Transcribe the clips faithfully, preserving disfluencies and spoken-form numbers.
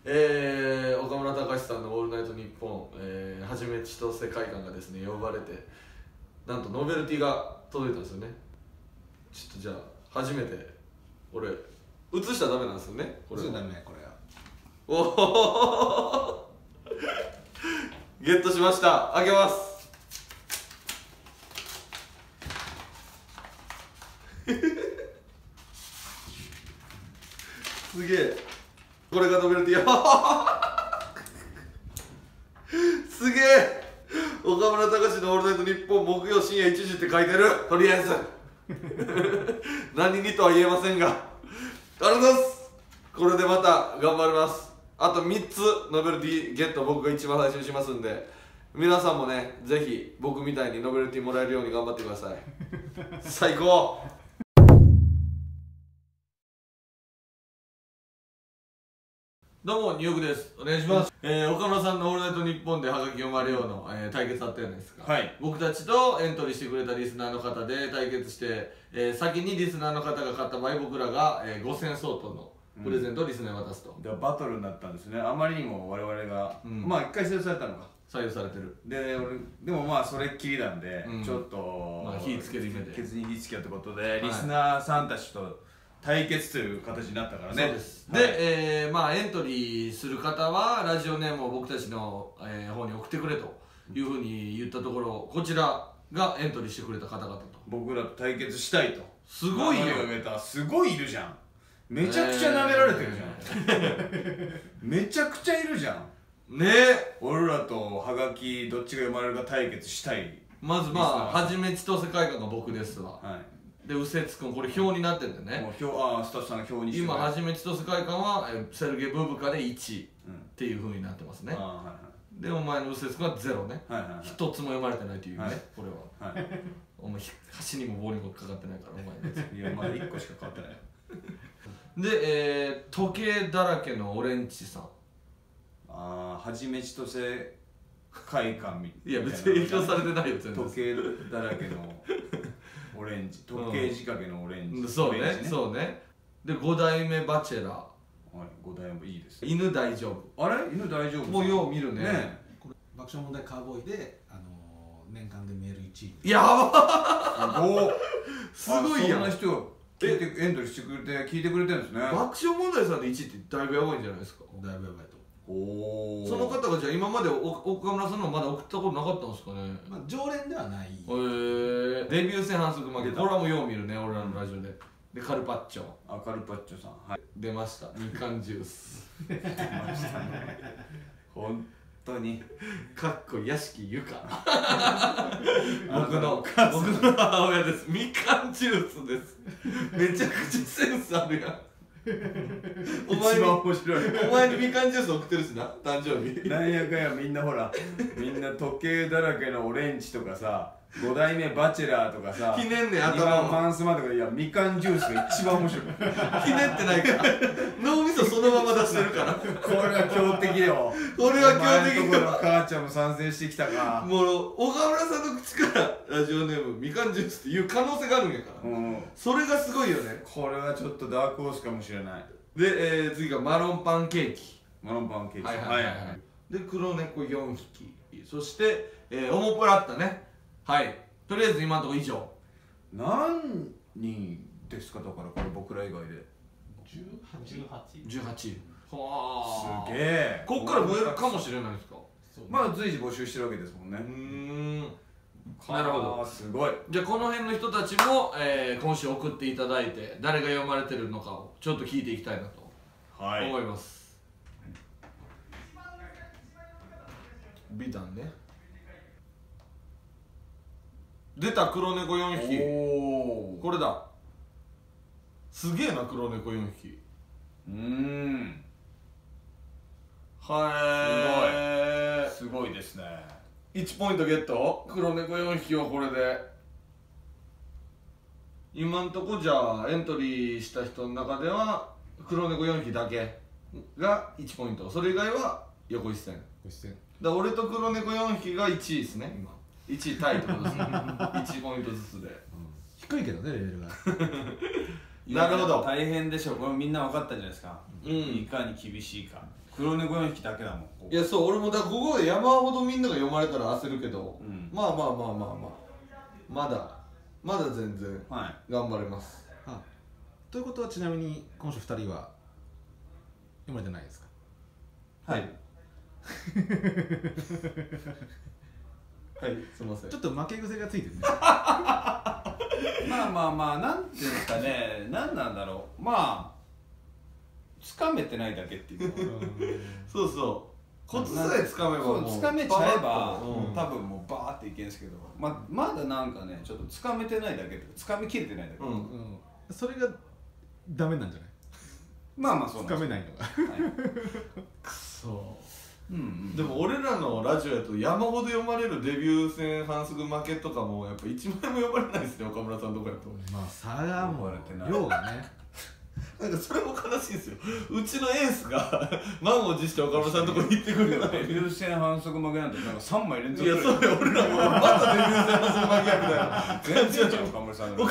えー、岡村隆史さんの「オールナイトニッポン」えー、はじめちと世界観がですね呼ばれて、なんとノベルティが届いたんですよね。ちょっとじゃあ初めて俺映したらダメなんですよね、これは。映したらダメ、これは。おおゲットしました。開けます。すげえ、これがノベルティすげえ、岡村隆史の「オールナイトニッポン」木曜深夜いちじって書いてる。とりあえず何にとは言えませんが、ありがとうございます。これでまた頑張ります。あとみっつノベルティゲット僕が一番最初にしますんで、皆さんもねぜひ僕みたいにノベルティもらえるように頑張ってください最高。どうもニューヨークです。お願いします。えー、岡村さんの「オールナイトニッポン」ではがき読まれようの、えー、対決あったじゃないですか。はい、僕たちとエントリーしてくれたリスナーの方で対決して、えー、先にリスナーの方が勝った場合、僕らが、えー、ごせん相当のプレゼントをリスナーに渡すと。 でバトルになったんですね。あまりにも我々が、うん、まあ一回採用されたのか。 採用されてる。 で俺でもまあそれっきりなんで、うん、ちょっと、 まあ、火つける夢でケツに火つけようってことで、はい、リスナーさんたちと対決という形になったからね。 そうです。はい、で、えー、まあエントリーする方はラジオネームを僕たちの、えー、方に送ってくれというふうに言ったところ、こちらがエントリーしてくれた方々と僕らと対決したいと。 すごいよ。 すごいいるじゃん。めちゃくちゃ舐められてるじゃん、えー、めちゃくちゃいるじゃんねえ。俺らとハガキどっちが読まれるか対決したい。 まずまあはじめちと世界観が僕ですわ。はい、で右折くんこれ表になってるんでね。もう表、ああスタッフさんが表にして、 今はじめちと世界観はセルゲイ・ブーブカでいちっていうふうになってますね。でお前の右折くんはゼロね。一つも読まれてないというね、これは。お前箸にも棒にもかかってないからお前のやつ。 いやまだいっこしか変わってないで、えー、時計だらけのオレンジさん。 ああ、はじめちと世界観みたいな。 いや別に影響されてないよ全然。 時計だらけのオレンジ、時計仕掛けのオレンジ、 うん、そうね、ね、そうね。でご代目バチェラー。はい、 ご代目いいです。 犬大丈夫。 あれ犬大丈夫もうよう見るね。 ね、これ爆笑問題カーボーイで、あのー、年間でメールいちい。 やばーすごいやん。 そんな人聞いてエントリーしてくれて聞いてくれてるんですね。 爆笑問題さんでいちってだいぶやばいんじゃないですか。 だいぶやばいと。 おお。その方がじゃあ今まで岡村さんのまだ送ったことなかったんですかね。 まあ常連ではない。へえ。デビュー戦反則負け。これはもうよう見るね俺らのラジオで。でカルパッチョ。 あ、カルパッチョさん。はい。 出ました。みかんジュース。 出ましたね。本当に。 かっこ屋敷ゆか。僕の僕の母親です。みかんジュースです。めちゃくちゃセンスあるやん。お前に面白い。お前にみかんジュース送ってるしな、誕生日。 なんやかんやみんなほら、みんな時計だらけのオレンジとかさ、ご代目バチェラーとかさ、 ひねんねん頭にばんマンスマとか、いやみかんジュースが一番面白い。 ひねってないから脳みそそのまま出してるからこれは強敵よ。 これは強敵だから母ちゃんも参戦してきたか。 もう岡村さんの口からラジオネームみかんジュースっていう可能性があるんやから、うん、それがすごいよね。 これはちょっとダークホースかもしれない。 で、えー、次がマロンパンケーキ。 マロンパンケーキ、 はいはいはい、はい、で黒猫よんひき、そして、えー、オモプラッタね。はい、とりあえず今のところ以上。 何人ですか。だからこれ僕ら以外でじゅうはち。 じゅうはち。はあ、すげえ。 こっから増えるかもしれないですか。 まだ随時募集してるわけですもんね。 うーん、なるほど。 すごい。 じゃあこの辺の人たちも、えー、今週送っていただいて誰が読まれてるのかをちょっと聞いていきたいなと思います。美談ね。出た黒猫よんひき。おこれだ。すげえな黒猫よんひき。 うーん、 はい、 すごいすごいですね。 いちポイントゲット。黒猫よんひきはこれで今んとこじゃあエントリーした人の中では黒猫よんひきだけがいちポイント、それ以外は横一線。 一線だから俺と黒猫よんひきがいちいですね今。いちいタイってことですねいちポイントずつで、うん、 低いけどねレベルがなるほど。 大変でしょう。これみんな分かったんじゃないですか、うん、いかに厳しいか。 黒猫よんひきだけだもん。 いやそう俺もだからここで山ほどみんなが読まれたら焦るけど、 うん、 まあまあまあまあまあまだまだ全然頑張れます、 はい、あということはちなみに今週ふたりは読まれてないですか？ はいはいすみません。 ちょっと負け癖がついてるねまあまあまあなんていうんですかね、なんなんだろう、まあつかめてないだけっていうそうそうコツさえつかめばもうつかめちゃえば、 うん、 多分もうバーっていけんですけど、ままだなんかねちょっとつかめてないだけってつかみきれてないだけ、 うんうん、 それがダメなんじゃない？ まあまあそうつかめないのが、 はい、 くそうんうん、 でも俺らのラジオやと山ほど読まれるデビュー戦反則負けとかもやっぱいちまいも読まれないですね岡村さんとかやと。 まあ差がもう量がねなんかそれも悲しいんですよ。うちのエースが満を持して岡村さんのとこに行ってくれない。 デビュー戦反則負けなんてなんかさんまい連続いやそうよ俺らもまたデビュー戦反則負けやみたいな全然じゃん岡村さんの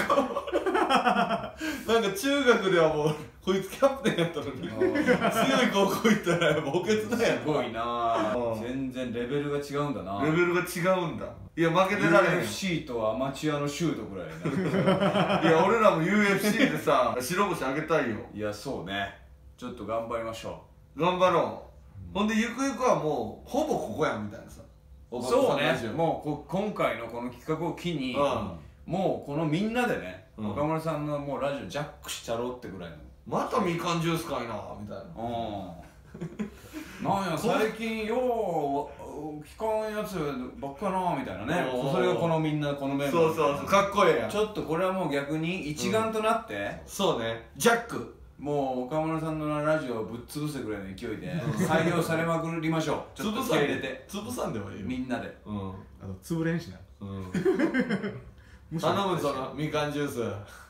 なんか中学ではもうこいつキャプテンやったのに強い高校行ったらやっぱ補欠だよ。 すごいな、全然レベルが違うんだな。 レベルが違うんだ。いや負けてられへん。 ユーエフシー とアマチュアのシュートぐらいな。いや俺らも ユーエフシー でさ白星あげたいよ。 いやそうね、ちょっと頑張りましょう。頑張ろう、うん、ほんでゆくゆくはもうほぼここやんみたいなさ。 そうね、もうこ今回のこの企画を機に、うん、もうこのみんなでね、うん、岡村さんのもうラジオジャックしちゃろうってぐらいの。またみかんジュースかいなみたいな。うんなんや最近よう聞かんやつばっかなみたいなね。それがこのみんなこのメンバー。 そうそうそうかっこええやん。 ちょっとこれはもう逆に一丸となって、うん、 そうねジャックもう岡村さんのラジオをぶっ潰すぐらいの勢いで採用されまくりましょう。ちょっと気合い入れて潰さんでもいいよみんなで。 うん、あの潰れんしな。うん、 頼むぞなみかんジュース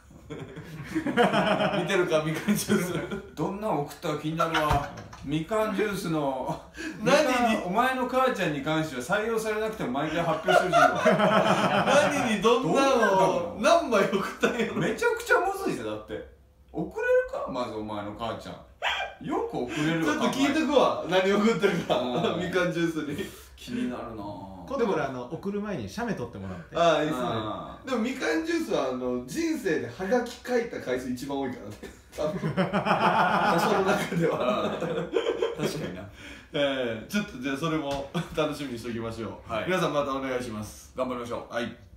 見てるかみかんジュースどんな送ったか気になるわみかんジュースの何にお前の母ちゃんに関しては採用されなくても毎回発表してほしいわ何にどんなの何枚送ったんやろ。 めちゃくちゃむずいぜ。だって送れるかまずお前の母ちゃんよく送れるわ。 ちょっと聞いてくわ何送ってるかみかんジュースに。 気になるな。 今度からあの送る前に写メ撮ってもらって。 ああいいっすね。でもみかんジュースはあの人生でハガキ書いた回数一番多いからね多分その中では確かにな。 えー、ちょっとじゃあそれも楽しみにしておきましょう、はい、皆さんまたお願いします。 頑張りましょう。 はい。